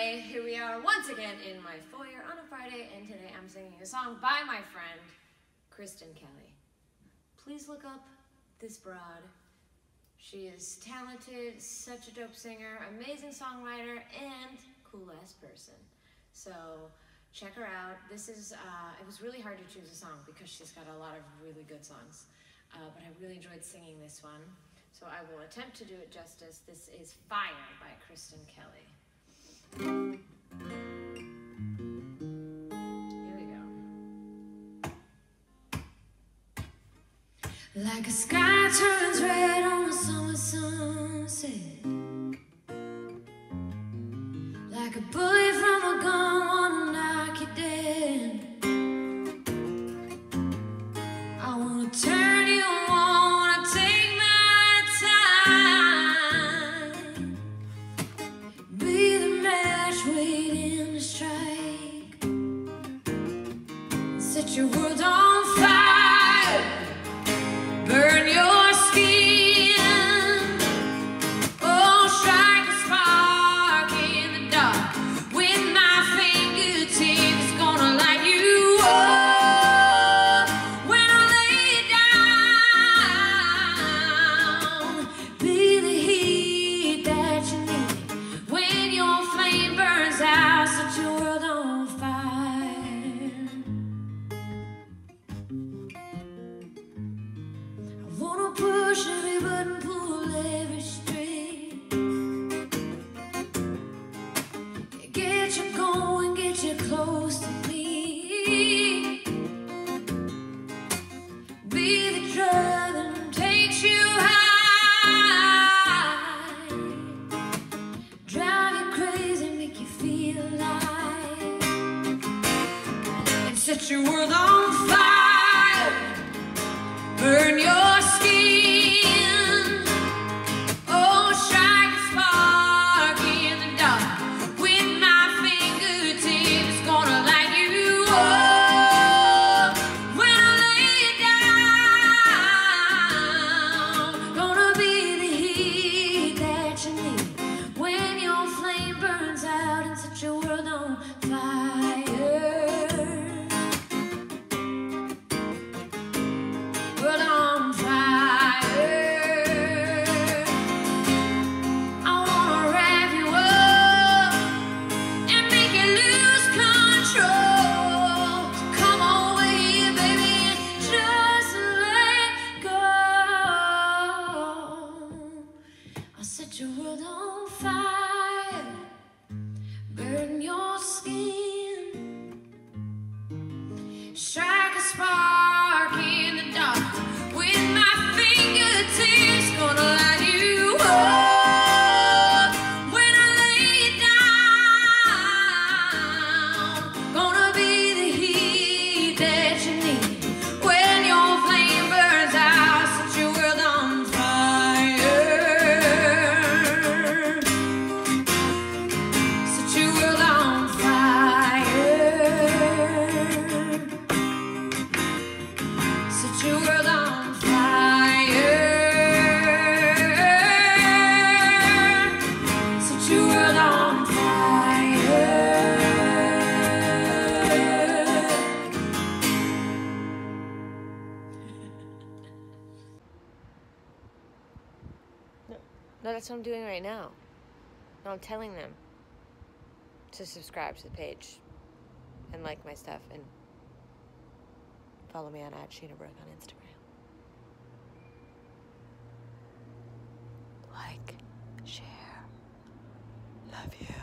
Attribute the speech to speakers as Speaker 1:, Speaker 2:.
Speaker 1: Friday. Here we are once again in my foyer on a Friday, and today I'm singing a song by my friend, Kristen Kelly. Please look up this broad. She is talented, such a dope singer, amazing songwriter, and cool-ass person. So check her out. This is, it was really hard to choose a song because she's got a lot of really good songs, but I really enjoyed singing this one. So I will attempt to do it justice. This is Fire by Kristen Kelly. Here we go. Like a sky turns red on a summer sunset, like a bullet from a gun wanna knock you dead. I wanna turn you on, wanna take my time, be the match waiting to strike, set your world on fire, burn your skin, oh, strike a spark in the dark with my fingertips, gonna light you up when I lay down, be the heat that you need when your flame burns out, set your world on fire. I wanna push every button, pull every string, get you going, get you close to me, be the drug that takes you high, drive you crazy, make you feel alive, and set your world on fire, burn your skin, oh, strike a spark in the dark with my fingertips, gonna light you up when I lay down, gonna be the heat that you need when your flame burns out, and set your world on fire, world on fire. I wanna wrap you up and make you lose control. Come over here, baby, and just let go. I'll set your world on fire, burn your skin, strike a spark in the dark with my fingertips, gonna light you up when I lay down, gonna be the heat that you need when your flame burns out, set your world on fire, set your world on fire, set your world on fire, set your world on fire.
Speaker 2: No, that's what I'm doing right now. No, I'm telling them to subscribe to the page and like my stuff and follow me on @SheenaBrooke on Instagram. Like, share, love you.